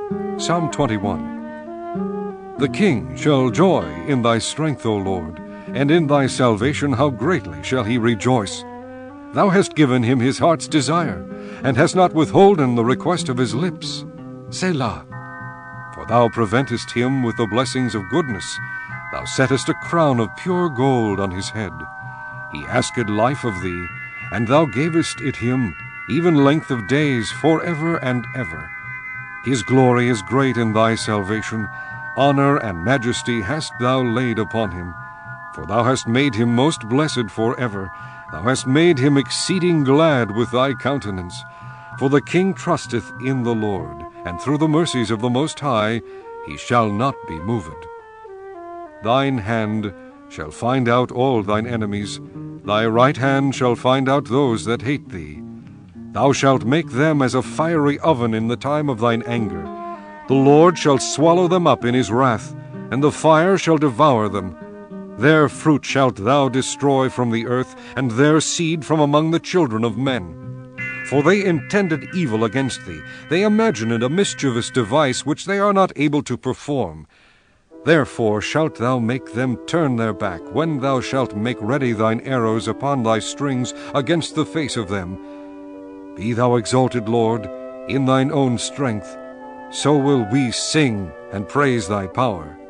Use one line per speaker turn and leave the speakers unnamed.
Psalm 21. The king shall joy in thy strength, O Lord, and in thy salvation how greatly shall he rejoice. Thou hast given him his heart's desire, and hast not withholden the request of his lips. Selah. For thou preventest him with the blessings of goodness. Thou settest a crown of pure gold on his head. He asked life of thee, and thou gavest it him, even length of days forever and ever. His glory is great in thy salvation. Honor and majesty hast thou laid upon him. For thou hast made him most blessed forever. Thou hast made him exceeding glad with thy countenance. For the king trusteth in the Lord, and through the mercies of the Most High he shall not be moved. Thine hand shall find out all thine enemies. Thy right hand shall find out those that hate thee. Thou shalt make them as a fiery oven in the time of thine anger. The Lord shall swallow them up in his wrath, and the fire shall devour them. Their fruit shalt thou destroy from the earth, and their seed from among the children of men. For they intended evil against thee. They imagined a mischievous device which they are not able to perform. Therefore shalt thou make them turn their back, when thou shalt make ready thine arrows upon thy strings against the face of them. Be thou exalted, Lord, in thine own strength. So will we sing and praise thy power.